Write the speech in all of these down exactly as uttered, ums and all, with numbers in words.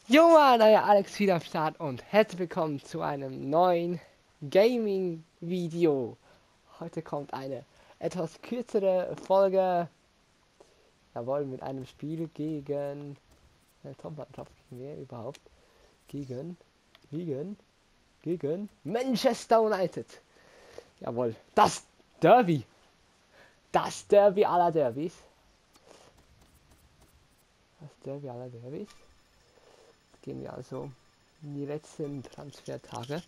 Junge, naja, Alex wieder am Start und herzlich willkommen zu einem neuen Gaming-Video. Heute kommt eine etwas kürzere Folge, jawohl, mit einem Spiel gegen eine Top-Mannschaft, gegen wer überhaupt? Gegen, gegen, gegen Manchester United. Jawohl, das Derby. Das Derby aller Derbys. Das Derby aller Derbys. Gehen wir also in die letzten Transfertage.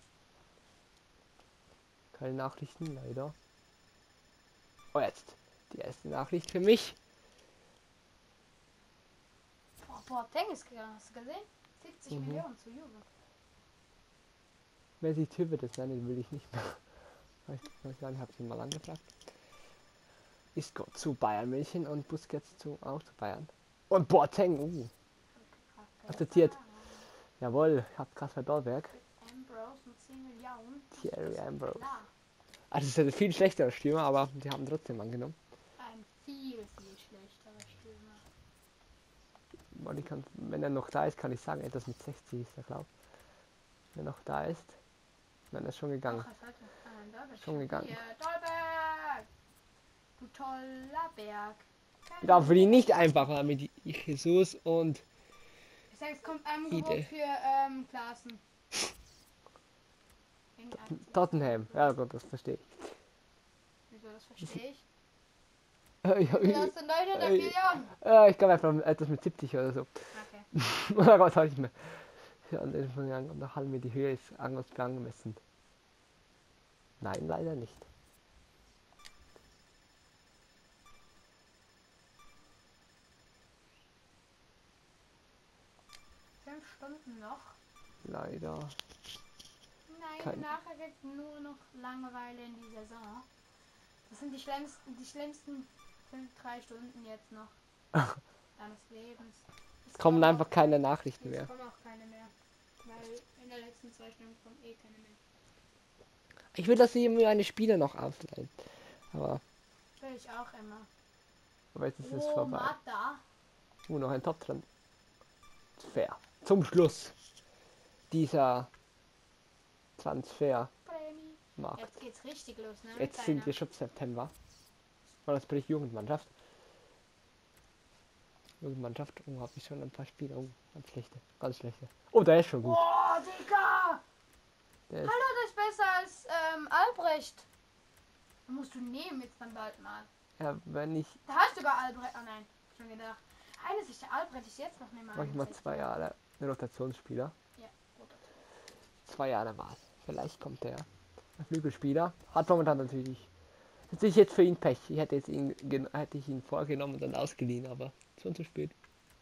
Keine Nachrichten, leider. Oh, jetzt die erste Nachricht für mich. Boah, Boateng ist gegangen, hast du gesehen? siebzig Mhm. Millionen zu Juve. Wer sieht Typ das nein, den will ich nicht mehr. Ich weiß gar nicht, habe ich ihn mal angefragt. Isco zu Bayern München und Busquets zu auch zu Bayern. Und Boateng, uh, akzeptiert. Jawohl, ich hab Kasper Dolberg. Ambrose mit zehn Millionen. Thierry Ambrose. Klar. Also es ist ein viel schlechterer Stürmer, aber die haben trotzdem angenommen. Ein viel, viel schlechterer Stürmer. Und ich kann, wenn er noch da ist, kann ich sagen, etwas mit sechzig ist er, glaube ich. Wenn er noch da ist. Dann ist schon gegangen. Ach, was hat er? Ah, Dolberg Schon gegangen. Hier, Dolberg! Du toller Berg. Kein Ja, für die nicht einfacher mit Jesus und Ich sag, es kommt ein Angebot Ide. für ähm, Klaassen. Tottenham. Ja gut, das verstehe ich. Wieso, das verstehe ich? Ja, Wie viel hast du in Deutschland? Eine Million? ja, ich glaube einfach etwas mit siebzig oder so. Okay. Oder was habe ich mir? Ja, und dann von Jahren nach Halme die Höhe ist angemessen angemessen. Nein, leider nicht. Fünf Stunden noch. Leider. Nein, Kein- nachher gibt nur noch Langeweile in die Saison. Das sind die schlimmsten, die schlimmsten fünf, drei Stunden jetzt noch deines Lebens. Es Kommen auch einfach keine keine- Nachrichten Es mehr. kommen auch keine mehr. Weil in der letzten zwei Stunden kommen eh keine mehr. Ich will, dass sie mir eine Spiele noch ausleihen. Aber, Will ich auch immer. aber jetzt ist es Oh, vorbei. Mata. Uh, noch ein Top dran. Fair. Zum Schluss dieser Transfermarkt. Prämie. Jetzt geht's richtig los, ne? Jetzt Mit sind deiner- wir schon September. Und das bin ich Jugendmannschaft. Jugendmannschaft. Oh, habe ich schon ein paar Spiele. Oh, ganz schlechte. Ganz schlechte. Oh, der ist schon gut. Oh, Digga! Der ist, Hallo, das ist besser als ähm, Albrecht. Da musst du nehmen jetzt dann bald mal. ja, wenn ich, Da hast du sogar Albrecht. Oh nein, schon gedacht. Eines ist der Albrecht, ist jetzt noch nicht mal. mach ich mal einundsechzig. zwei Jahre Rotationsspieler. Ja, gut. Zwei Jahre war es. Vielleicht kommt der. Der Flügelspieler. Hat momentan natürlich. Natürlich jetzt für ihn Pech. Ich hätte jetzt ihn gen- hätte ich ihn vorgenommen und dann ausgeliehen, aber schon zu spät.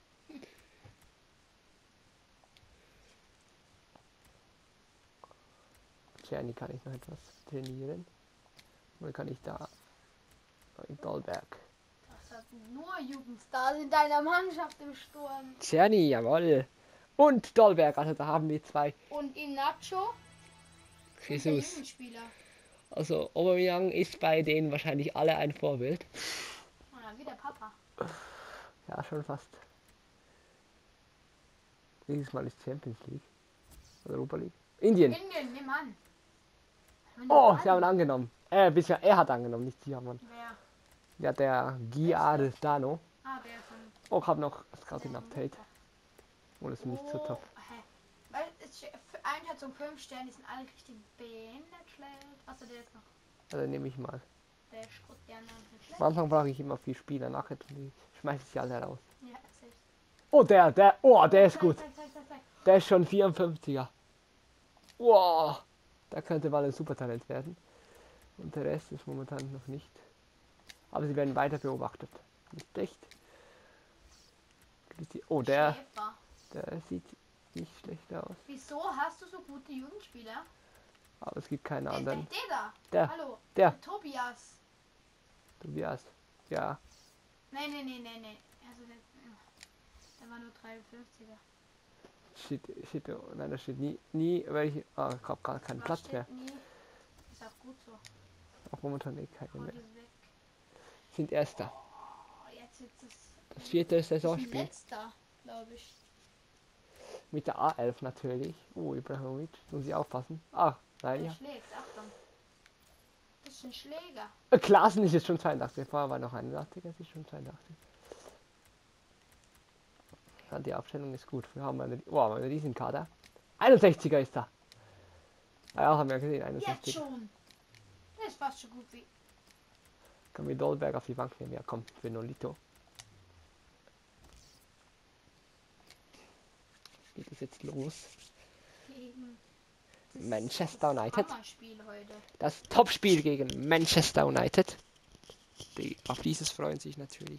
Czerny kann ich noch etwas trainieren. Oder kann ich da in Dolberg. Das hat nur Jugendstars in deiner Mannschaft im Sturm. Czerny, jawohl. Und Dolberg, also da haben wir zwei. Und Inacho und der Jesus. Jugendspieler. Also Aubameyang ist bei denen wahrscheinlich alle ein Vorbild. Ah, wie der Papa. Ja, schon fast. Dieses Mal ist Champions League. Oder Europa League. Indien. Indien, nimm an. Wenn du Oh, an- sie haben ihn angenommen. Äh, bisher, er hat angenommen, nicht sie haben ihn. Wer? Ja, der Giardano. Ah, der von. Oh, ich habe noch Scouting Update. Oh, das ist nicht so Oh, top. hä? Weil es steht- für Einschätzung fünf Sterne, die sind alle richtig behindert schlecht. Außer der ist noch. Also nehme ich mal. Der ist gut, der andere ist nicht schlecht. Am Anfang brauche ich immer vier Spieler, nachher schmeiße ich sie alle raus. Ja, safe. Oh, der, der, oh, der ist gut. Zeig, zeig, zeig, zeig. Der ist schon vierundfünfziger. Wow, da könnte mal ein Supertalent werden. Und der Rest ist momentan noch nicht. Aber sie werden weiter beobachtet. Nicht echt. Oh, der, Schäfer. der sieht nicht schlecht aus. Wieso hast du so gute Jugendspieler? Aber es gibt keine Der, der, anderen. der da. Der, Hallo. der. Tobias. Tobias. Ja. Nein, nein, nein, nein, nein. Also der, der war nur dreiundfünfziger. Shit, shit, oh, nein, da steht nie, nie welche. Ah, ich hab gar keinen Was Platz steht mehr. nie? Ist auch gut so. Auch momentan eh keine Hau mehr. die weg. Sind Erster. Oh, jetzt ist es. Das vierte Ist ein Saisonspiel. letzter, glaube ich. Mit der A elf natürlich. Oh, Ibrahimovic. Muss ich aufpassen. Ach, nein, Der ja. schlägt, Achtung. Das ist ein Schläger. Äh, Klaassen ist jetzt schon zweiundachtzig. Vorher war noch einundachtzig, jetzt ist schon zweiundachtzig. Ja, die Aufstellung ist gut. Wir haben einen, oh, einen riesen Kader. einundsechziger ist da. Ah, ja, haben wir gesehen, Jetzt einundsechzig. schon. Das ist fast so gut wie. Können wir Dolberg auf die Bank nehmen? Ja, komm, für Nolito. Geht es jetzt los? Gegen Manchester United. das Spiel heute. Das Topspiel gegen Manchester United. Die, auf dieses freuen sich natürlich.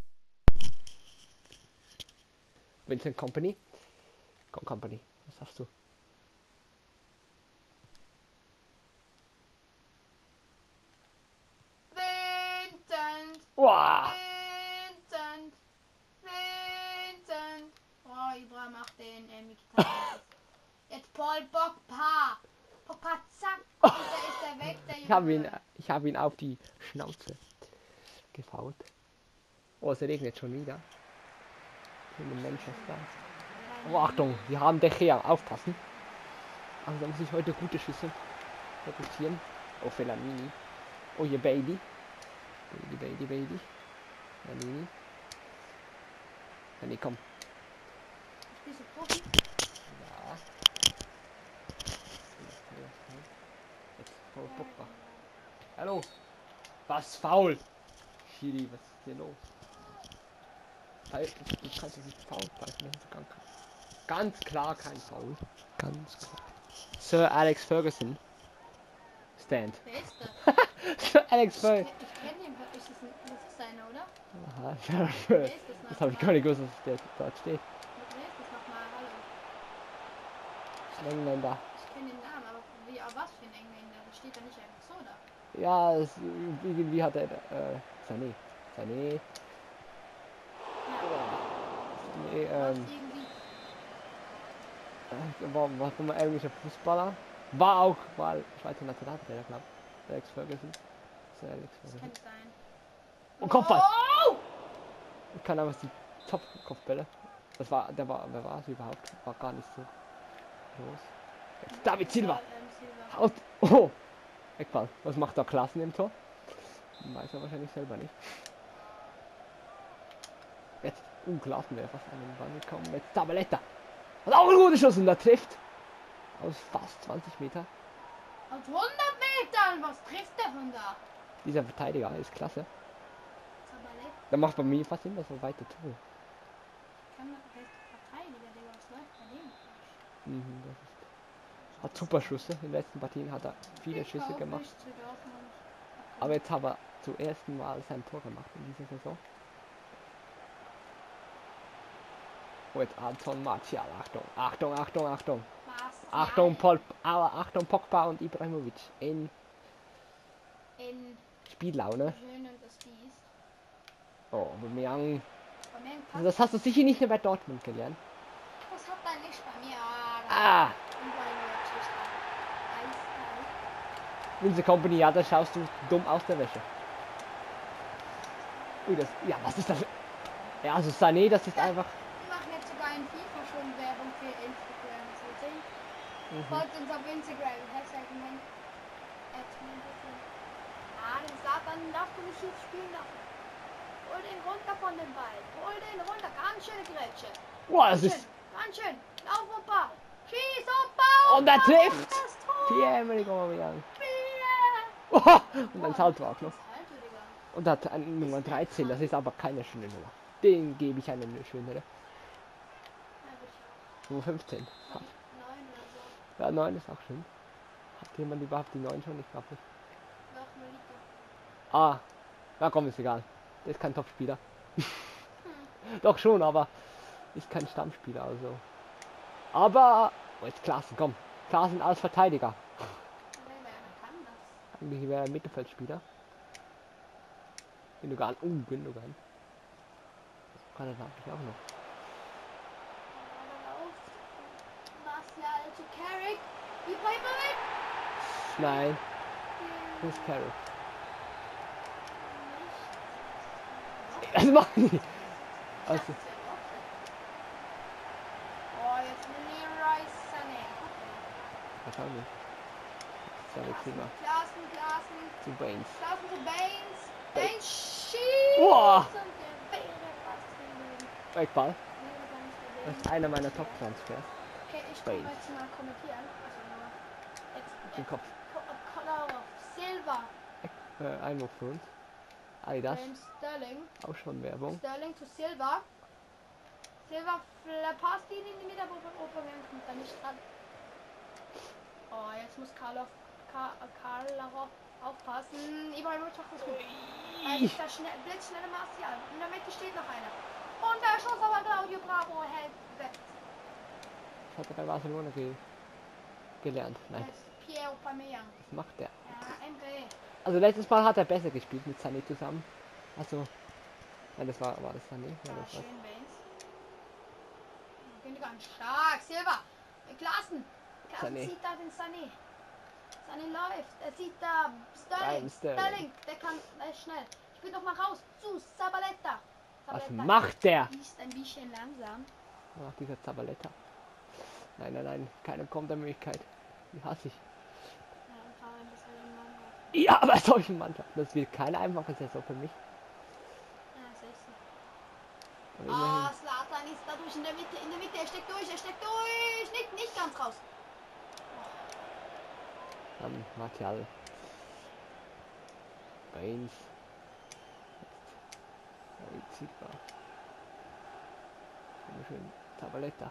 Vincent Company. Komm, Company. Was sagst du? Vincent! Wow. Vincent! Vincent! Oh, Ibra macht den äh, Mkhitaryan. Jetzt Paul Pogba! Pogba, zack! Und da ist er weg, der Ich habe ihn, Junge. ich habe ihn auf die Schnauze gefault. Oh, es regnet schon wieder. In Manchester. Oh, Achtung, wir haben De Gea, aufpassen. Also da muss ich heute gute Schüsse reduzieren. Oh, Fellaini. Oh, hier Bailey. Bailey, Bailey, Bailey. Fellaini. Fellaini, komm. Spielst du Profi? Ja. Jetzt Paul Pogba. Hallo. Was faul? Schiri, was ist hier los? Halt, du kannst es nicht faul pfeifen, das ist ganz, ganz klar kein Foul. Ganz klar. Sir Alex Ferguson. Stand. Wer ist das? Sir Alex Ich, Ferguson. ke- ich kenne ihn. Ist das, ein, das ist einer, oder? Aha, Wer ist das das habe ich gar nicht gewusst, dass der dort steht. Wer ist das nochmal? Hallo. Ein Engländer. Ich kenne den Namen, aber wie, aber was für ein Engländer? Das steht da nicht einfach so da. Ja, es, irgendwie hat er, äh, Sané. Sané. Nee, Was ähm, irgendwie. äh, war, war von einem englischer Fußballer. War auch mal Schweizer Nationaltrainer, glaube ich. Alex Ferguson. Sir Alex Das Ferguson. kann sein. Und Kopfball! Oh! Ich kann aber die Top-Kopfbälle. Das war, der war, wer war es überhaupt? War gar nicht so groß. Jetzt David Silva! Ähm, Silva. Haut! Oh! Eckball. Was macht da Klassen im Tor? Weiß er wahrscheinlich selber nicht. Jetzt, uh, Klassen wäre fast an den Ball gekommen. Jetzt Tabaletta. Hat auch einen guten Schuss und der trifft. Aus fast zwanzig Meter. Aus hundert Metern! Was trifft der von da? Dieser Verteidiger ist klasse. Zabalek Der macht bei mir fast immer so weite Tore. kann man heißt Verteidiger, der was läuft bei dem. Mhm, das ist, hat super Schüsse. In den letzten Partien hat er viele Ich Schüsse kauf gemacht. nicht zu Dortmund. Aber jetzt hat er zum ersten Mal sein Tor gemacht in dieser Saison. Oh, jetzt Anton Martial. Achtung, Achtung, Achtung, Achtung. Was? Achtung, Pol aber Achtung, Pogba und Ibrahimovic in In Spiellaune. Schön und das Biest. Oh, Aubameyang. Bei mir Also das hast du sicher nicht mehr bei Dortmund gelernt. das hat er nicht bei mir. Ah, Ah, Ibrahimovic ist da. Eiskalt. Windsor Company, ja, da schaust du dumm aus der Wäsche. Ui, das, ja, was ist das? Ja, also Sané, das ist einfach... Wir machen jetzt sogar in FIFA schon Werbung für Instagram. So sehen. Mhm. Folgt uns auf Instagram. Hashtag mein. Ah, den Satan darfst du nicht jetzt spielen lassen. Hol den runter von dem Ball. Hol den runter. Ganz schöne Grätsche. Boah, das Ganz ist... schön. Ganz schön. Lauf, Opa. Schieß, Opa. Und er Opa, trifft! das Tor. Pierre-Emerick Aubameyang. Vier. Oh, und ein Salto auch noch. Was halt, Digga? Und hat eine Nummer dreizehn, das ist aber keine schöne Nummer. Den gebe ich eine schönere. Ja, würde ich Nummer fünfzehn. auch. Neun oder so. Ja, neun ist auch schön. Hat jemand überhaupt die neun schon? Ich glaube nicht. Doch, Melito. Ah, na komm, ist egal. Der ist kein Topspieler. Doch schon, aber ist kein Stammspieler, also. Aber, oh, jetzt Klaassen, komm. Klaassen als Verteidiger. Nee, wer kann das? Eigentlich wäre er Mittelfeldspieler. Gündogan, uh, Gündogan. Kann er eigentlich auch noch. Martial zu Carrick. Ibrahimovic. Nein, Chris Carrick. Das machen die. Also, Oh, jetzt will Wahrscheinlich. Das ist ja prima. Klassen, Klassen. Zu Baines. Klassen zu Baines. Baines. Baines schießt. Boah. Und der wäre fast gelegen. Wegball. Wäre gar nicht Das gelegen. ist einer meiner Top-Transfers. Okay, ich kann Baines. jetzt mal kommentieren. Also nur. Jetzt. Den jetzt. Kopf. Color Silva. Äh, Einwurf für uns. Adidas. James Sterling. Auch schon Werbung. Sterling zu Silva. Silva verpasst ihn in die Mitte, aber Aubameyang kommt da nicht dran. Oh, jetzt muss Karloff, Ka, Karloff aufpassen. Ibrahimovic macht das gut. Er ist der schnell, blitzschnelle Martial. In der Mitte steht noch einer. Und der Schuss aber Claudio Bravo hält weg. Das hat er bei Barcelona ge gelernt. Nein, Jetzt Pierre Aubameyang. was macht der? Ja, Emre. Also letztes Mal hat er besser gespielt mit Sané zusammen. Also, nein, das war, war das Sané? Ja, Ja, das war, schön Baines. Gündogan stark. Silva. Klassen. Klassen Sané. sieht da den Sané. Sané läuft. Er sieht da Sterling. Nein, Sterling. Sterling. Der kann, der ist schnell. Ich will noch mal raus. Zu Zabaleta. was Zabaleta macht der? ist ein bisschen langsam. Ach, dieser Zabaleta. Nein, nein, nein, keine Kontermöglichkeit. Die hasse ich. Ja, und vor allem, dass er den Mann hat. Ja, aber solchen Mannschaft. Das wird keine einfache Saison für mich. Ja, sehe ich so. Aber Ah, immerhin. Zlatan ist dadurch in der Mitte. In der Mitte. Er steckt durch. Er steckt durch. Nicht, nicht ganz raus. Dann Martial. Baines. Jetzt Silva. Schön. Zabaleta.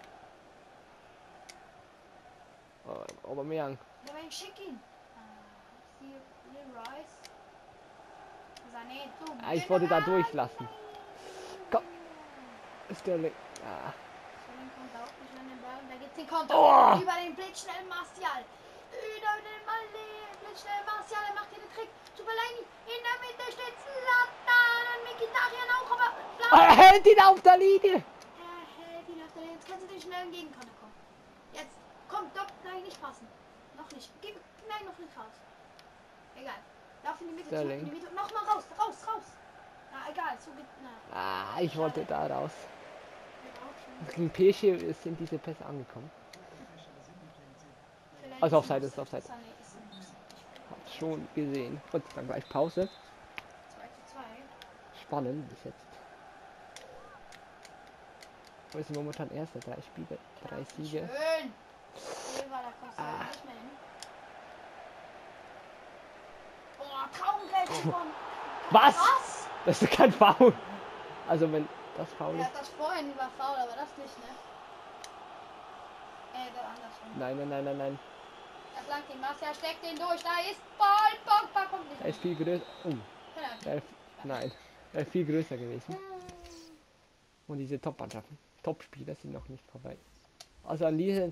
Oh, Aubameyang. Der war schick ihn. Hier, Rice. Sané, du. Ah, ich wollte da Gündogan. durchlassen. Komm. Sterling. Ah. Sterling kommt auch nicht an den Ball. Da gibt's den Konter. Oh. Über den blitzschnellen Martial. Über den Ball. Blitzschnellen Martial. Er macht hier den Trick. Zu Fellaini. In der Mitte steht Zlatan. Mkhitaryan auch, aber blau. Er hält ihn auf der Linie. Er hält ihn auf der Linie. Jetzt kannst du den schnellen Gegenkonter kommen. Jetzt. Komm, doch. Nein, nicht passen. Noch nicht. Gib, nein, noch nicht raus. Egal. Lauf in die Mitte. Sterling. Zurück in die Mitte. Nochmal raus. Raus, raus. Na, egal. So geht. Na. Ah, ich wollte da raus. Wir brauchen schon. Gegen P S G sind diese Pässe angekommen. Fellaini Also ist Offside nicht ist Offside. Sané ist nicht. Hab schon gesehen. Und dann gleich Pause. zwei zu zwei. Spannend bis jetzt. Wir sind momentan erster. Drei Spiele, drei Siege. Schön. Silva, da kommst du Ah. nicht mehr hin. Boah, Traumgrätsche von. Was? Was? Das ist kein Foul. Also wenn das Foul Ja, ist. das vorhin war faul, aber das nicht, ne? Äh, das andersrum. Nein, nein, nein, nein, nein. Er flankt ihn, Marcia steckt den durch, da ist Ball, Pogba kommt nicht. Er ist viel größer. Oh, Penalty. er ist, nein. Er ist viel größer gewesen. Und diese Top-Mannschaften, Top-Spieler sind noch nicht vorbei. Also an diesen.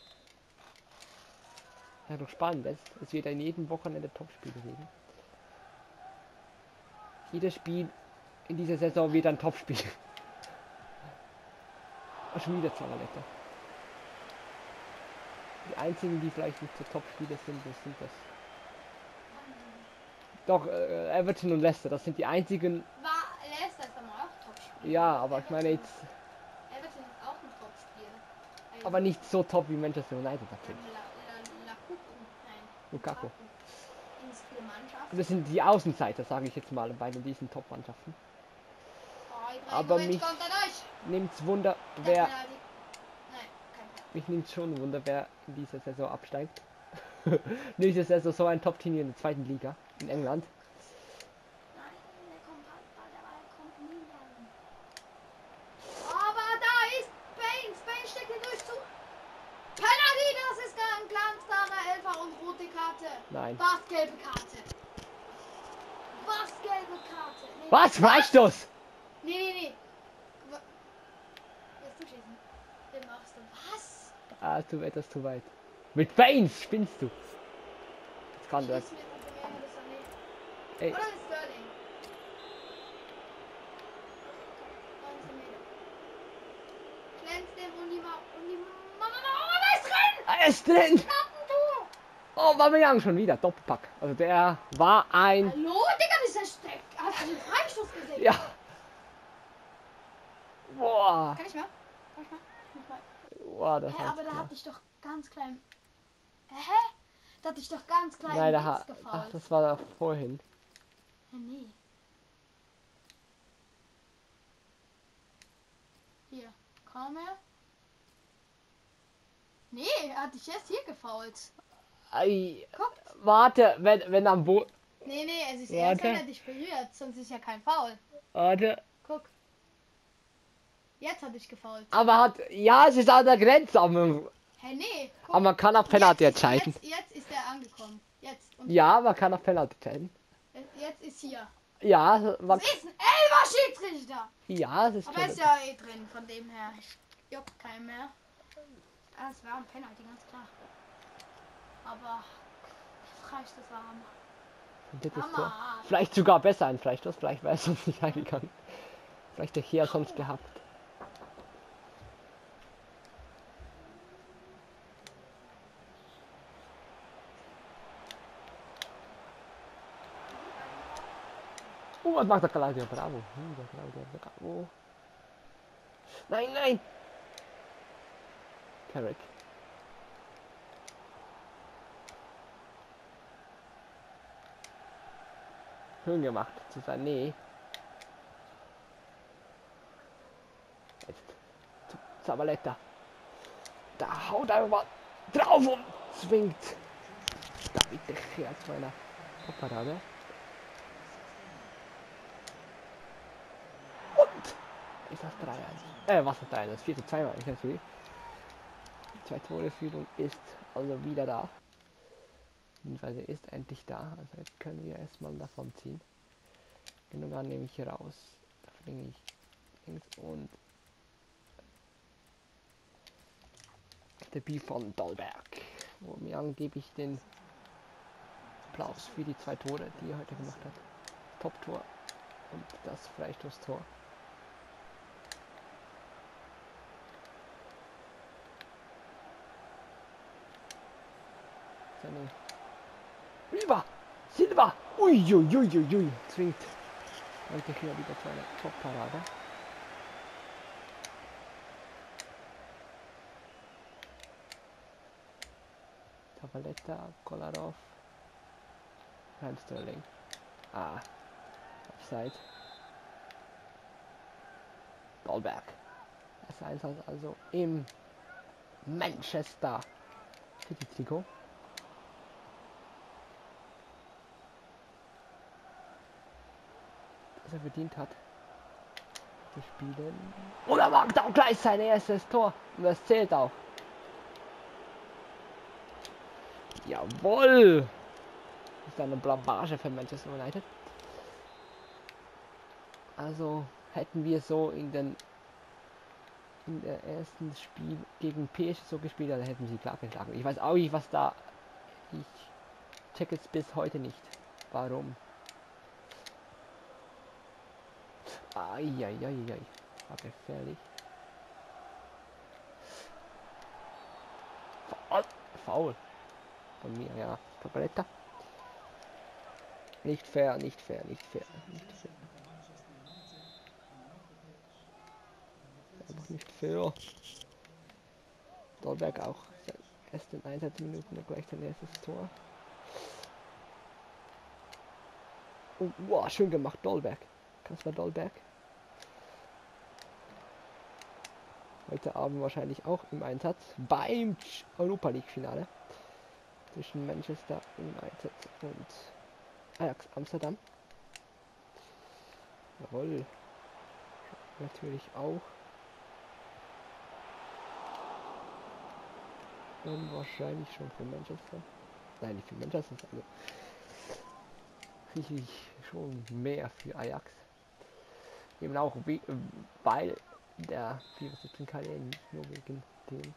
Ja, doch spannend. Es, es wird in jedem Wochenende Top-Spiele geben. Jedes Spiel in dieser Saison wird ein Top-Spiel. Und schon wieder Zabaleta. Die einzigen, die vielleicht nicht so Top-Spiele sind, das sind das. Doch, äh, Everton und Leicester, das sind die einzigen. War Leicester ist aber auch Topspiel. Ja, aber ich meine jetzt. Everton ist auch ein Topspiel. Also, Aber nicht so top wie Manchester United natürlich. La, La, La Cucu, nein. Lukaku. Unsere Mannschaft. Und das sind die Außenseiter, sage ich jetzt mal, bei diesen Top-Mannschaften. Oh, Aber Ibrahimovic mich- kommt da durch. Nimmt's Wunder, Der wer. Penalty. Nein, kein Penalty. Mich nimmt schon Wunder, wer in dieser Saison absteigt. Nächste Saison so ein Top-Team in der zweiten Liga in England. Nein, der kommt Ball, der Ball kommt nie rein. Aber da ist Baines. Baines steckt ihn durch zu. Penalty, das ist gar ein glanzklarer Elfer und rote Karte. Nein. Was gelbe Karte? Was gelbe Karte? Nee. Was? Freistoß! Nee, nee, nee. Wa- Willst du schießen? Den machst du. Was? Ah, du etwas zu weit. Mit Baines spinnst du. Jetzt kann das. Schieß mit Aubameyang oder Sané. Ey, Oder mit Sterling. neunzehn Meter. Glänzt dem und die Ma... Und die Mama... Oh, er ist drin! er ist drin! Lattentor! Oh, Aubameyang schon wieder. Doppelpack. Also der war ein. Hallo, Digga, dieser Steck. Hast du den Freistoß gesehen? Ja. Boah. Kann ich mal? Kann ich mal? Ich muss mal. Boah, das Hä, heißt, aber da ja. hatte ich doch ganz klein... Hä? Da hatte ich doch ganz klein Nein, da links ha ach, gefault. das war doch vorhin. Hä, nee. Hier, komm her. Nee, er hat dich jetzt hier gefault. Ei, Guck. warte, wenn, wenn am Boden. Nee, nee, es ist Warte. erst, wenn er dich berührt, sonst ist ja kein Foul. Warte. Guck. Jetzt hat dich gefault. Aber hat. Ja, es ist an der Grenze. Aber, Hä, nee. Guck. aber man kann auf Penalty Jetzt ist, entscheiden. jetzt, jetzt ist er angekommen. Jetzt. Und Ja, man kann auf Penalty entscheiden. jetzt ist hier. Ja, man, Das ist ein Elfer-Schiedsrichter. ja, es ist Aber er schon. ist ja eh drin, von dem her. Juckt keinen mehr. Ah, es war ein Penalty, ganz klar. Aber Freistoß war Hammer. Das ist so. Hammer. Vielleicht sogar besser ein Freistoß. Vielleicht wäre es sonst nicht eingegangen. Vielleicht der hier sonst gehabt. Oh, was macht der Claudio Bravo? Hm, der Claudio Bravo. Nein, nein! Carrick. Schön gemacht zu sein. Nee. Jetzt zu Zabaleta. Da haut einfach mal drauf und zwingt David de Gea zu einer Parade. Und ist das drei eins. Äh, was ist drei eins? vier zu zwei war ich natürlich. Die zwei Tore Führung ist also wieder da. Beziehungsweise ist endlich da. Also jetzt können wir erstmal davon ziehen. Genug an nehme ich hier raus. Da verlinke ich links und Debüt von Dahlberg, wo mir angeblich den Applaus für die zwei Tore, die er heute gemacht hat. Top-Tor und das Freistoßtor. Seine Rüber! Silva! Uiuiuiui! Zwingt heute hier wieder zu einer Top-Parade. Zabaleta, Kolarov, Sterling. Ah, Offside. Dahlberg. Das Einsatz also im Manchester City Trikot. Das er verdient hat zu spielen. Und er macht auch gleich sein erstes Tor. Und das zählt auch. Jawohl! Das ist eine Blamage für Manchester United. Also hätten wir so in den in der ersten Spiel gegen P S G so gespielt, dann hätten sie klar geschlagen. Ich weiß auch nicht, was da. Ich check es bis heute nicht. Warum? Eieieiei. War gefährlich. Foul. Foul. Von mir, ja. Paparetta. Nicht fair, nicht fair, nicht fair, nicht fair. Einfach nicht fair. Dahlberg auch. Erst in Einsatzminuten gleich sein erstes Tor. Oh, wow, schön gemacht, Dahlberg. Kasper Dahlberg. Heute Abend wahrscheinlich auch im Einsatz beim Europa League Finale zwischen Manchester United und Ajax Amsterdam. Jawohl. Natürlich auch. Und wahrscheinlich schon für Manchester. Nein, nicht für Manchester, also sicherlich schon mehr für Ajax. Eben auch wie, weil der vierundsiebzig Karriere nicht nur wegen dem.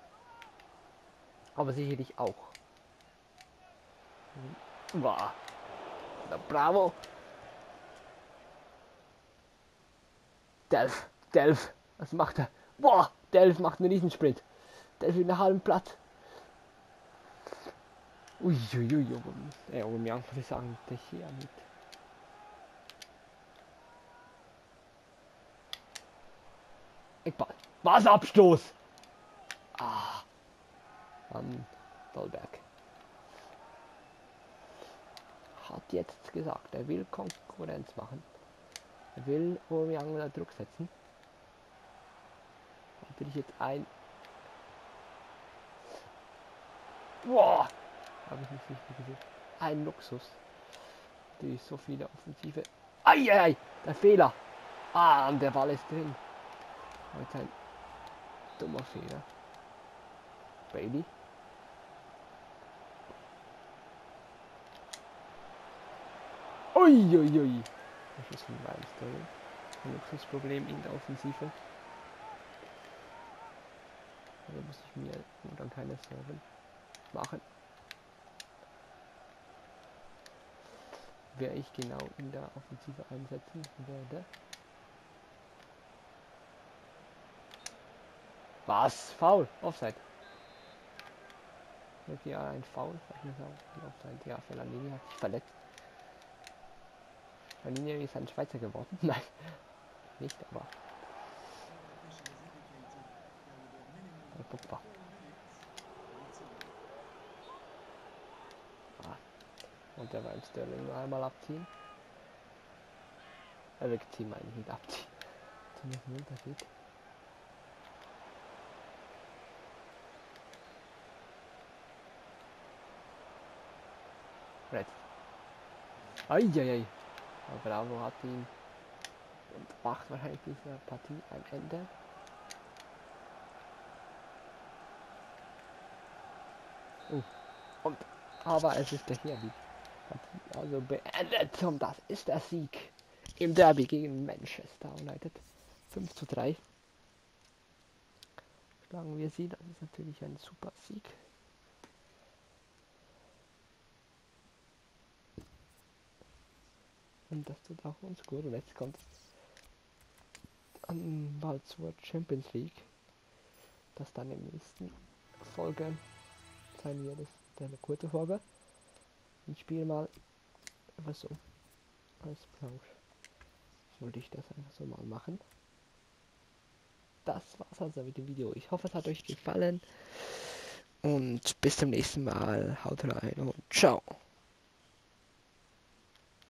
Aber sicherlich auch. Wow. Bravo. Delf, Delf, was macht er? Boah, Delf macht einen Riesensprint. Delf in der halben Platz. Uiuiui, ja, um ja, muss ich sagen, der hier mit. Eckball. Was Abstoß? Ah. An Dahlberg. hat jetzt gesagt, er will Konkurrenz machen. Er will Aubameyang unter Druck setzen. Natürlich jetzt ein... Boah! Habe ich nicht richtig gesehen. Ein Luxus. Durch so viele Offensive. Eieiei! Der Fehler! Ah, und der Ball ist drin. Heute ein dummer Fehler. Bailey. Uiuiui. Ui, ui. Das ist ein Weinstory. Ein Luxusproblem in der Offensive. Da muss ich mir dann keine Sorgen machen. Wer ich genau in der Offensive einsetzen werde. Was? Foul? Offside. Ja, ein Foul. Offside. Ja, Fellaini hat sich verletzt. Fellaini ist ein Schweizer geworden. Nein, nicht, aber. Pogba. Ah. Und der beim Sterling nur einmal abziehen. Äh, wegziehen meine ich, nicht abziehen. Das ist ein Unterschied. Red. Eieiei. Bravo hat ihn und macht wahrscheinlich dieser Partie ein Ende. Uh. Und aber es ist der hier die Partie also beendet und das ist der Sieg im Derby gegen Manchester United. fünf zu drei. Schlagen wir sie, das ist natürlich ein super Sieg. Und das tut auch uns gut. Und jetzt kommt an bald zur Champions League. Das dann im nächsten Folge sein wird. Das ist eine kurze Folge. Ich spiele mal was so als Plausch. Wollte ich das einfach so mal machen. Das war's also mit dem Video. Ich hoffe, es hat euch gefallen. Und bis zum nächsten Mal. Haut rein und ciao.